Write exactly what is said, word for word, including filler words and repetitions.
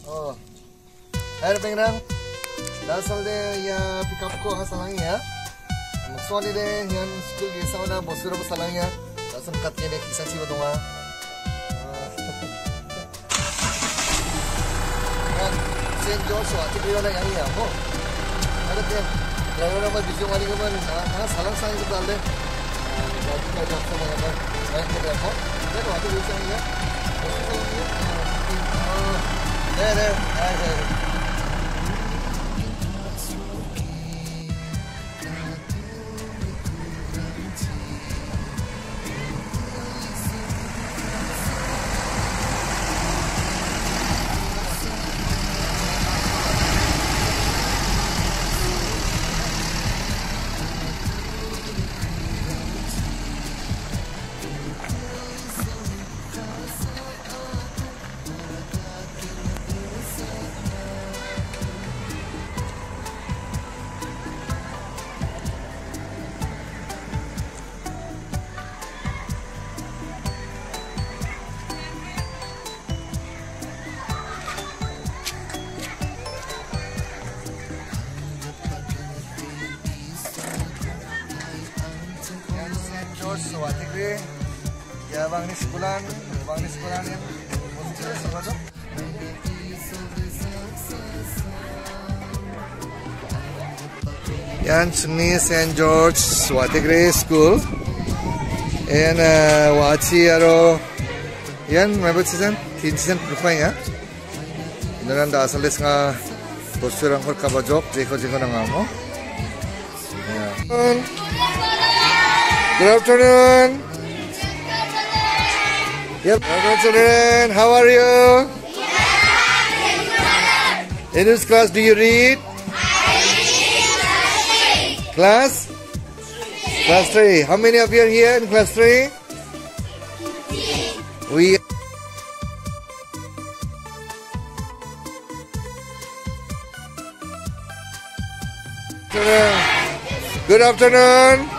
Oh. Hai pengrang. Dasal de ya pick up ko hasalang ya. Maksudnya de yang school ke sana bosuro hasalang ya. Dasal katnya de kisah sih badunga. Kan Saint George wa tikiro na yang ya mo. Ada dia. Driver nama video mari ko man ha salang sang ko dalde. Jadi ka jaksa na ya. Baik ke देखो. देखो आते बीच में ya. There there. Hai hai. So I think we ya bang ni sekolah bang ni sekolah ni musik sekolah yan seni Saint George Swatigre School and uh, wachi aro yan member season tin season profile ya naran da asal nga posurang kor kabajok jeko jeko nang amo Good afternoon. Yep. Good afternoon. How are you? In which class do you read? Class? Class three. How many of you are here in class three? We. Good afternoon.